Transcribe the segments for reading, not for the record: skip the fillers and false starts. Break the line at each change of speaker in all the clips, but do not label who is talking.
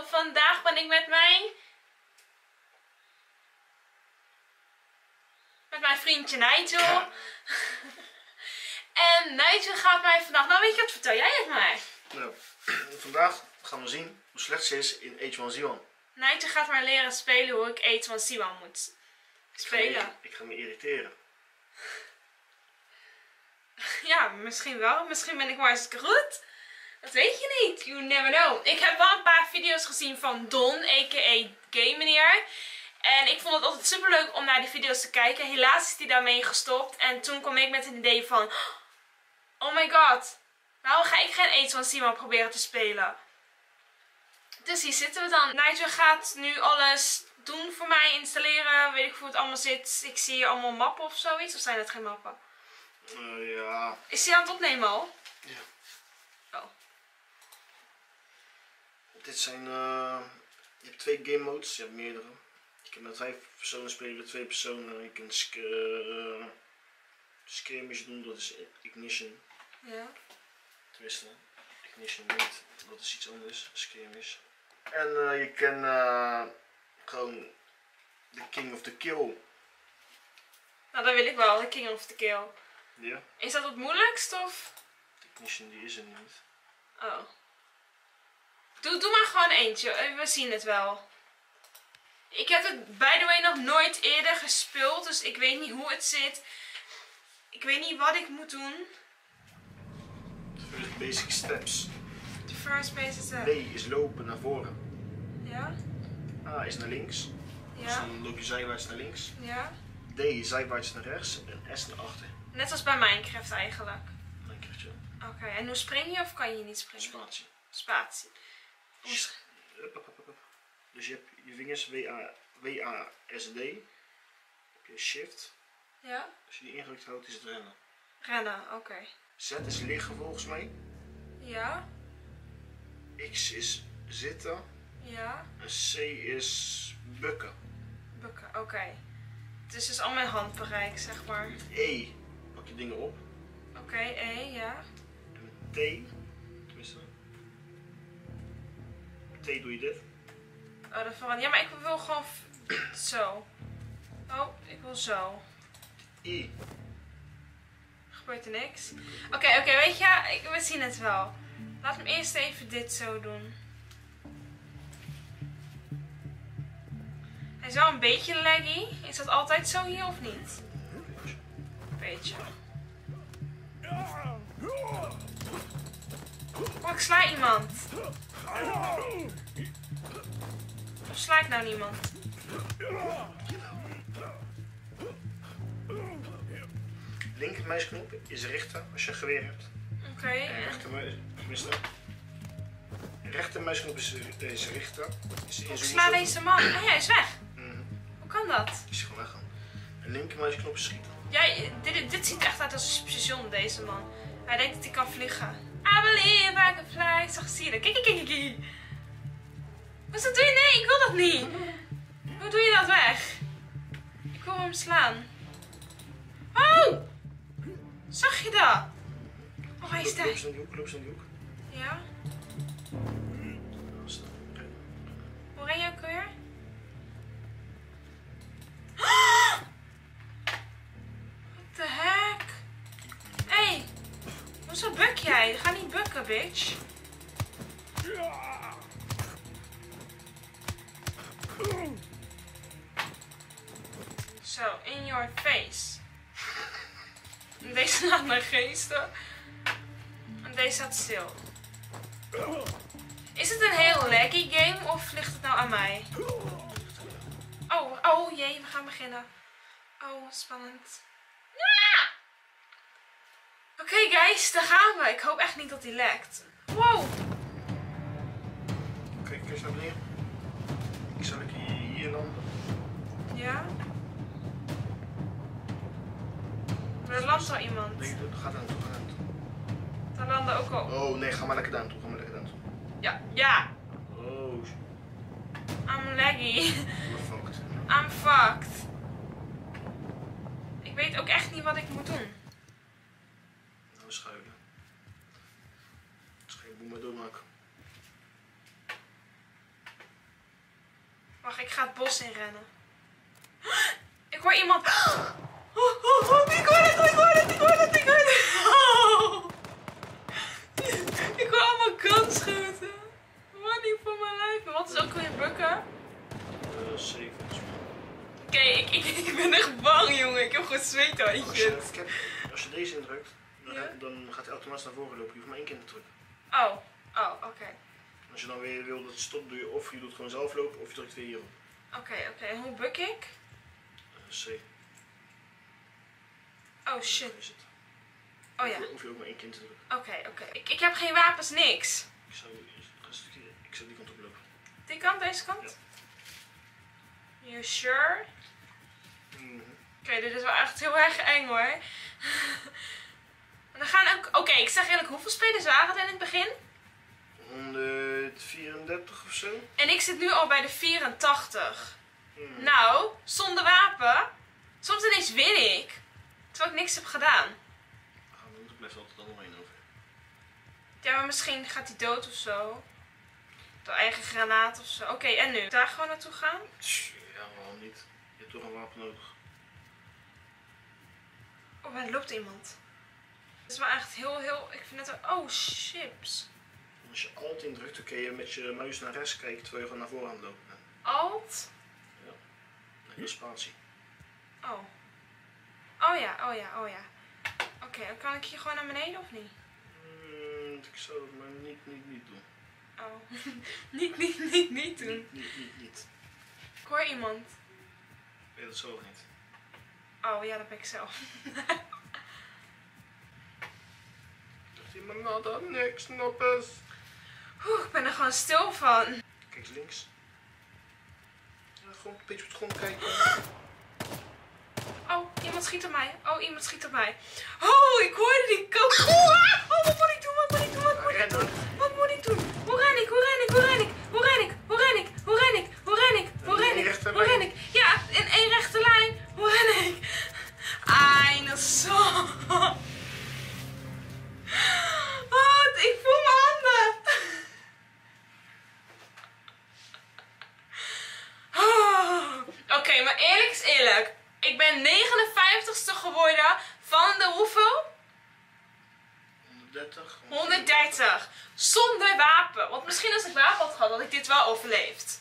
Vandaag ben ik met mijn vriendje Nigel. Ja. En Nigel gaat mij vandaag... Nou weet je wat, vertel jij het mij.
Nou, vandaag gaan we zien hoe slecht ze is in H1Z1.
Nigel gaat mij leren spelen hoe ik H1Z1 moet spelen.
Ik ga me irriteren.
Ja, misschien wel. Misschien ben ik wel hartstikke goed. Dat weet je niet. You never know. Ik heb wel een paar video's gezien van Don, a.k.a. Game Meneer. En ik vond het altijd super leuk om naar die video's te kijken. Helaas is hij daarmee gestopt. En toen kwam ik met een idee van... Oh my god. Waarom ga ik geen H1Z1 proberen te spelen? Dus hier zitten we dan. Nigel gaat nu alles doen voor mij. Installeren. Weet ik hoe het allemaal zit. Ik zie hier allemaal mappen of zoiets. Of zijn het geen mappen?
Ja.
Is hij aan het opnemen al?
Ja.
Oh.
Dit zijn... je hebt 2 game modes. Je hebt meerdere. Je kan met 5 personen spelen, 2 personen. Je kunt skirmish doen, dat is ignition.
Ja.
Tenminste, ignition niet. Dat is iets anders. Skirmish. En je kan gewoon de King of the Kill.
Nou, dat wil ik wel. De King of the Kill.
Ja.
Is dat het moeilijkst of?
De ignition die is er niet.
Oh. Doe maar gewoon eentje. We zien het wel. Ik heb het by the way nog nooit eerder gespeeld. Dus ik weet niet hoe het zit. Ik weet niet wat ik moet doen.
First basic steps.
De first basic steps.
B is lopen naar voren.
Ja.
A is naar links.
Ja.
Dus dan loop je zijwaarts naar links.
Ja.
D zijwaarts naar rechts en S naar achter.
Net als bij Minecraft eigenlijk.
Minecraft, ja.
Oké, en hoe spring je of kan je niet springen?
Spatie.
Spatie.
Dus je hebt je vingers W-A-S-D. Heb je shift.
Ja.
Als je die ingedrukt houdt is het rennen.
Rennen, oké.
Z is liggen volgens mij.
Ja.
X is zitten.
Ja.
En C is bukken.
Bukken, oké. Dus het is al mijn handbereik, zeg maar.
E, pak je dingen op.
Oké, E, ja.
En met T, tenminste. Met T doe je dit.
Oh, dat verandert. Ja, maar ik wil gewoon zo. Oh, ik wil zo.
I.
Gebeurt er niks? Oké, weet je, we zien het wel. Laat me eerst even dit zo doen. Hij is wel een beetje laggy. Is dat altijd zo hier of niet? Een beetje. Oh, ik sla iemand. Of sla ik nou niemand?
Linker muisknop is richten als je een geweer hebt.
Oké.
En rechter muisknop is richten.
Ik sla deze man. Oh, hij is weg. Hoe kan dat?
Is gewoon weggaan. En linker muisknop is schieten.
Ja, dit ziet echt uit als een station, deze man. Hij denkt dat hij kan vliegen. I believe I can fly. Zag zie je dat? Kijk. Wat doe je? Nee, ik wil dat niet. Hoe doe je dat weg? Ik wil hem slaan. Oh! Zag je dat? Oh, hij is daar.
Loop ze in die hoek.
Ja? Hoe ren je ook weer? What the heck? Hey, hoezo buk jij? Ga niet bukken, bitch. Zo, in your face. Deze laat mijn geesten. En deze staat stil. Is het een heel laggy game of ligt het nou aan mij? Oh jee, we gaan beginnen. Oh, spannend. Ja! Oké, guys, daar gaan we. Ik hoop echt niet dat hij lagt. Wow!
Kijk eens naar beneden. Ik zal hier landen.
Ja? Maar er landt al iemand.
Nee, ga daar naartoe,
Daar landde ook al.
Oh nee, ga maar lekker daar naartoe,
Ja.
Oh,
I'm laggy.
fucked.
I'm fucked. Ik weet ook echt niet wat ik moet doen.
Nou, schuilen. Schijn, moet maar doormaken.
ga het bos in rennen. Ik hoor iemand. Ik hoor het. Oh. Ik hoor allemaal kanschoten. Money voor mijn lijf. Maar wat is ook weer bukken?
7.
Oké, ik ben echt bang, jongen. Ik heb gewoon zweethandjes.
Als je deze indrukt, dan gaat hij automatisch naar voren lopen. Je hoeft maar 1 keer te drukken.
Oh, oké.
Als je dan weer wil dat het stopt, doe je of je doet gewoon zelf lopen of je drukt weer hierop.
Oké. Hoe buk ik?
C.
Oh shit.
Is het.
Oh ja.
Hoef je ook maar 1 keer te drukken.
Oké. Ik heb geen wapens, niks.
Ik zou die kant op lopen.
Die kant, deze kant?
Ja.
You sure?
Mhm.
Oké, dit is wel echt heel erg eng hoor. We gaan ook. Oké, ik zeg eerlijk, hoeveel spelers waren het in het begin?
134 of zo.
En ik zit nu al bij de 84.
Hmm.
Nou, zonder wapen. Soms ineens win ik. Terwijl ik niks heb gedaan.
Er blijft altijd allemaal heen over.
Ja, maar misschien gaat hij dood of zo. Door eigen granaat of zo. Oké, en nu? Daar gewoon naartoe gaan?
Ja, waarom niet? Je hebt toch een wapen nodig.
Oh, er loopt iemand. Het is wel echt heel... Ik vind het... Oh, chips.
Als je alt indrukt, dan kun je met je muis naar rechts kijken terwijl je gewoon naar voren aan het lopen bent.
Alt?
Ja. Nee, spatie.
Oh. Oh ja. Oké, dan kan ik hier gewoon naar beneden of niet?
Ik zou het maar niet doen.
Oh. niet doen.
Niet.
Ik hoor iemand.
Nee, dat zou ook niet.
Oh ja, dat ben ik zelf.
Dacht iemand nou dan niks, noppes.
Ik ben er gewoon stil van.
Kijk eens links. Ja, gewoon een beetje op het grond kijken.
Oh, iemand schiet op mij. Oh, ik hoorde die kook. Oh, wat moet ik doen? Wat moet ik doen? Hoe ren ik? Ja, in 1 rechte lijn. Hoe ren ik? Einde zo. Ik voel mijn handen. Oké, maar eerlijk is eerlijk. Ik ben 59ste geworden van de hoeveel? 130. Zonder wapen. Want misschien als ik wapen had gehad, had ik dit wel overleefd.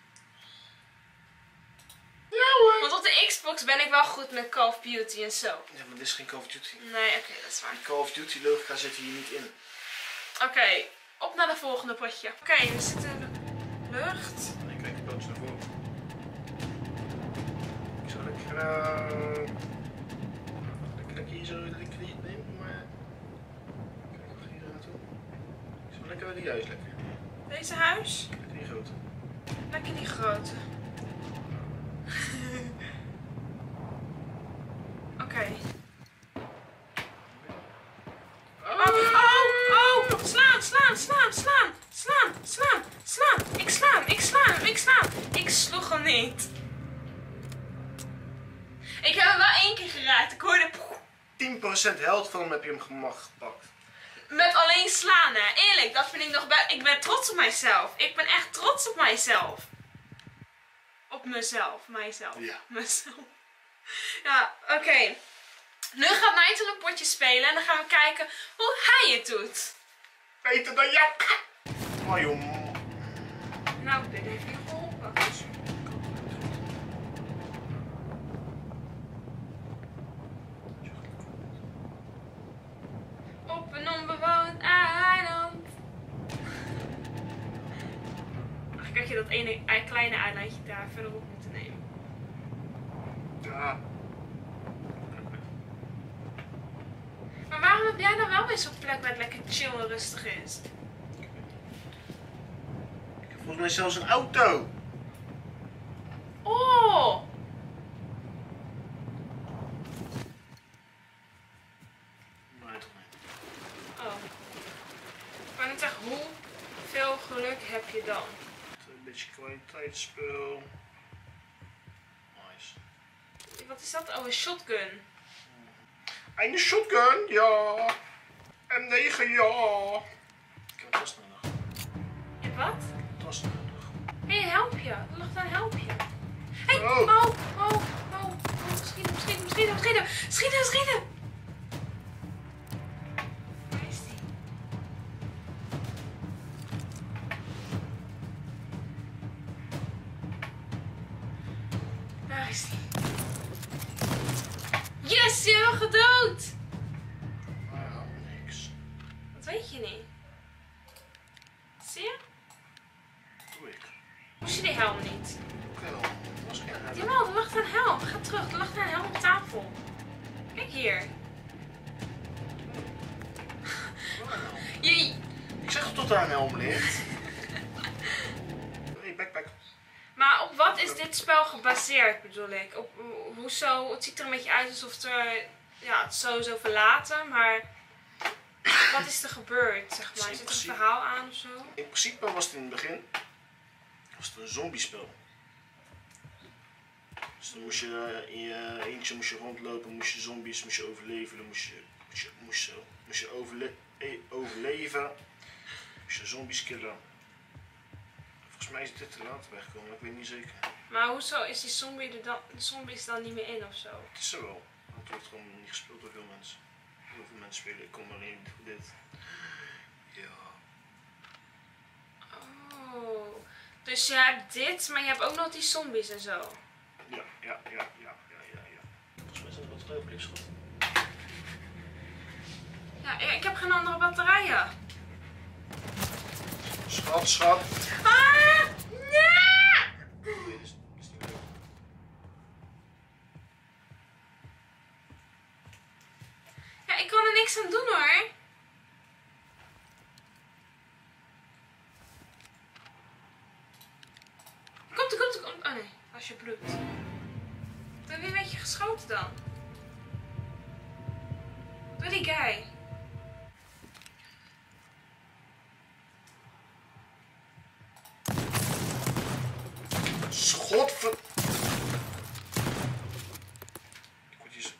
Ja hoor.
Want op de Xbox ben ik wel goed met Call of Duty en zo.
Ja, maar dit is geen Call of Duty.
Nee, oké, dat is waar.
Die Call of Duty logica zit hier niet in.
Oké, op naar de volgende potje. Oké, we zitten in de lucht.
Nee, kijk, ik boot naar voren. Ik zou lekker hier zo lekker niet nemen, maar... Kijk nog hier naartoe. Ik zou lekker die huis lekker.
Deze huis?
Lekker die grote.
Lekker die grote. Oké. Oh! Slaan! Ik sloeg hem niet. Ik heb hem wel 1 keer geraakt. Ik hoorde...
10% health van hem heb je hem gepakt.
Met alleen slaan, hè. Eerlijk, dat vind ik nog bij... Ik ben trots op mijzelf. Ik ben echt trots op mijzelf. Op mezelf. Mijzelf.
Ja.
Mezelf. Ja, oké. Nu gaat Nigel een potje spelen en dan gaan we kijken hoe hij het doet.
Beter dan jou. Oh joh.
Nou, dit heeft niet geholpen. Op een onbewoond eiland. Eigenlijk had je dat ene kleine eilandje daar verderop moeten nemen.
Ja.
Maar waarom heb jij dan wel weer zo'n plek waar het lekker chill en rustig is?
Ik heb volgens mij zelfs een auto.
Oh!
Nee, toch niet.
Oh. Ik wou net zeggen, hoeveel geluk heb je dan?
Een beetje kwaliteitsspul. Nice.
Wat is dat? Oh, een shotgun.
Een shotgun, ja. M9, ja. Ik heb een tas nodig.
Je hebt wat?
Een tas nodig.
Hé, helpje. Er lag daar een helpje. Hé, hey,
Oh.
Schieten. Waar is die? Waar is die? Yes, je hebt hem gedood!
Nou, niks.
Dat weet je niet. Zie je?
Doe ik.
Moest je die helm niet?
Wel, was geen helm.
Jawel, er lag een helm. Ga terug, er lag een helm op tafel. Kijk hier. Jee.
Ik zeg toch dat daar een helm ligt? Hey, backpack.
Maar op wat is dit spel gebaseerd, bedoel ik? Op hoezo? Het ziet er een beetje uit alsof het sowieso verlaten, maar wat is er gebeurd, zeg maar? Zit er een verhaal aan of zo?
In principe was het in het begin een zombiespel. Dus dan moest je in je eentje rondlopen, moest je zombies moest je overleven, dan moest je overleven, moest je zombies killen. Volgens mij is dit te laat weggekomen, ik weet niet zeker.
Maar hoezo is die zombies dan niet meer in of zo?
Het is zo wel, het wordt gewoon niet gespeeld door veel mensen. Heel veel mensen spelen, ik kom maar in voor dit. Ja.
Oh, dus je hebt dit, maar je hebt ook nog die zombies en zo.
Ja. Volgens mij zijn er wat ruimklikschot.
Ja, ik heb geen andere batterijen.
Schat.
Ah! Nee!
Nee, is niet leuk.
Ja, ik kan er niks aan doen hoor. Komt. Oh nee, als je bloedt. Ik ben weer een beetje geschoten dan. Door die guy.
Schotver... Ik word hier zo...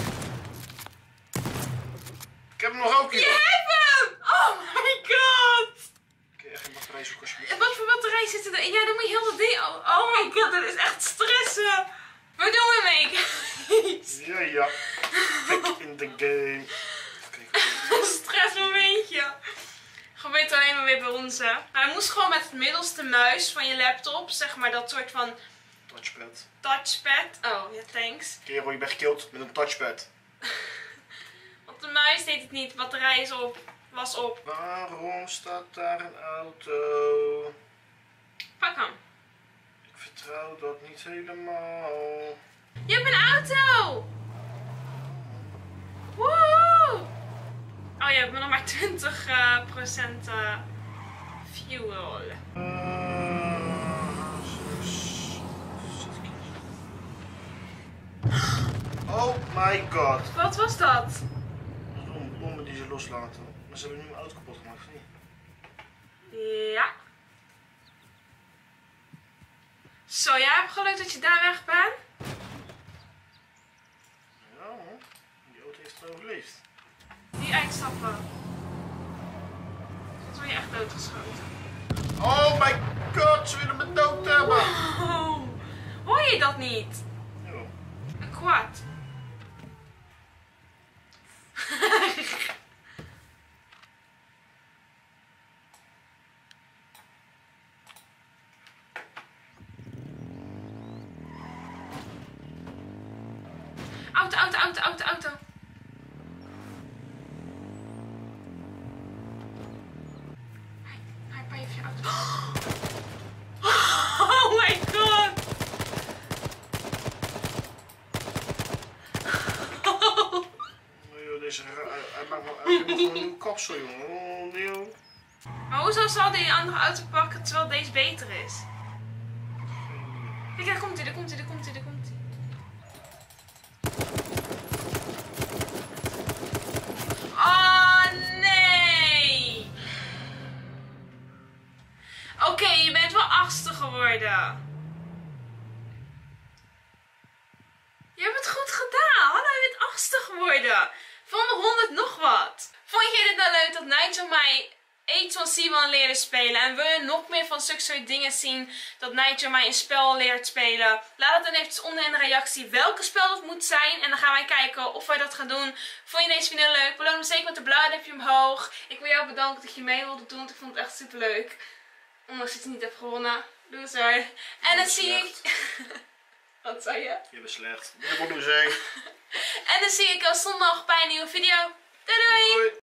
Ik heb hem nog ook hier.
Je hebt hem! Oh my god!
Kun je echt geen batterij zoeken alsjeblieft?
En wat voor batterij zit er in? Ja, dan moet je heel dat ding... Oh my god, dat is echt stressen. Wat doen we mee?
Ja. Back in the game.
Een stressmomentje. Gebeurt alleen maar weer bij ons, hè. Hij moest gewoon met het middelste muis van je laptop, zeg maar dat soort van
Touchpad.
touchpad. Oh, ja, thanks.
Kerel, je bent gekild met een touchpad.
Op de muis deed het niet, de batterij is op. Was op.
Waarom staat daar een auto?
Pak hem.
Ik vertrouw dat niet helemaal.
Je hebt een auto! Woehoe! Oh, je hebt maar nog maar 20% fuel.
Oh my god.
Wat was dat?
Een bommen die ze loslaten. Maar ze hebben nu mijn auto kapot gemaakt, of niet?
Ja. Zo, jij hebt geluk dat je daar weg bent.
Ja hoor. Die auto heeft het overleefd.
Die uitstappen. Soms word je echt doodgeschoten.
Oh my god, ze willen me dood hebben.
Wow. Hoor je dat niet?
Ja.
Een quad. Auto. Hij heeft je auto. Oh my god.
Hij maakt me gewoon een nieuw kapsel, jongen. Oh, nieuw.
Maar hoezo zal die een andere auto pakken terwijl deze beter is? Kijk, daar komt hij. Oh nee! Oké, je bent wel 8e geworden. Je hebt het goed gedaan. Hallo, je bent 8e geworden. Van de 100 nog wat. Vond jij dit nou leuk dat Nigel mij Age van Simon leren spelen. En wil je nog meer van zulke soort dingen zien, dat Nigel mij een spel leert spelen? Laat het dan eventjes onder in de reactie welke spel dat moet zijn. En dan gaan wij kijken of wij dat gaan doen. Vond je deze video leuk? Beloon me zeker met een blauw duimpje omhoog. Ik wil jou bedanken dat je mee wilde doen, want ik vond het echt super leuk. Ondanks dat je niet hebt gewonnen. Loser. En dan zie ik... Wat zei je?
Je bent slecht. En dan zie
En dan zie ik jou zondag bij een nieuwe video. Doei doei!
Doei.